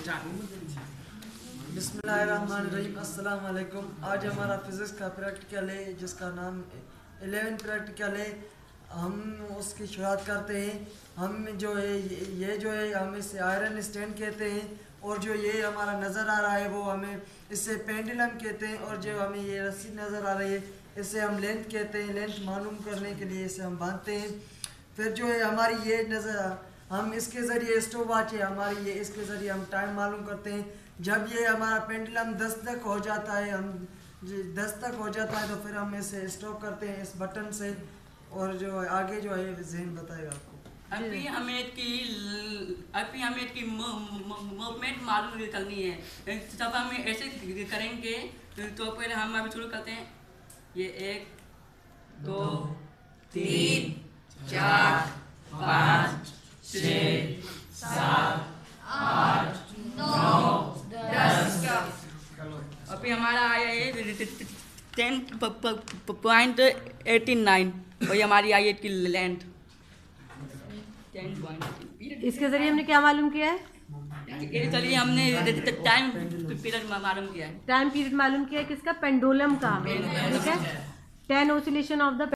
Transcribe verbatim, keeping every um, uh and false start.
बिस्मिल्लाहिर्रहमानिर्रहीम, अस्सलाम वालेकुम। आज हमारा फिज़िक्स का प्रैक्टिकल है जिसका नाम इलेवन प्रैक्टिकल है। हम उसकी शुरुआत करते हैं। हम जो है ये जो है हम इसे आयरन स्टैंड कहते हैं, और जो ये हमारा नज़र आ रहा है वो हमें इससे पेंडुलम कहते हैं, और जो हमें ये रस्सी नज़र आ रही है इसे हम लेंथ कहते हैं। लेंथ मालूम करने के लिए इसे हम बांधते हैं। फिर जो है हमारी ये नज़र हम इसके ज़रिए स्टॉप वॉच है हमारी, ये इसके ज़रिए हम टाइम मालूम करते हैं। जब ये हमारा पेंडुलम दस तक हो जाता है, हम दस तक हो जाता है तो फिर हम इसे स्टॉप करते हैं इस बटन से। और जो आगे जो है ज़हन बताएगा आपको। अभी हमें की अभी हमें की मूवमेंट मालूम करनी है। जब हम ऐसे करेंगे तो पहले हम अभी शुरू करते हैं। ये एक दो तीन चार पाँच छः सात आठ नौ दस। अभी हमारा आया है टेन पॉइंट एटी नाइन, और ये हमारी आई है की लेंथ टेन पॉइंट। इसके जरिए हमने क्या मालूम किया है? चलिए हमने टाइम पीरियड मालूम किया है। टाइम पीरियड मालूम किया है किसका? पेंडुलम का। ठीक है, टेन ऑसिलेशन ऑफ द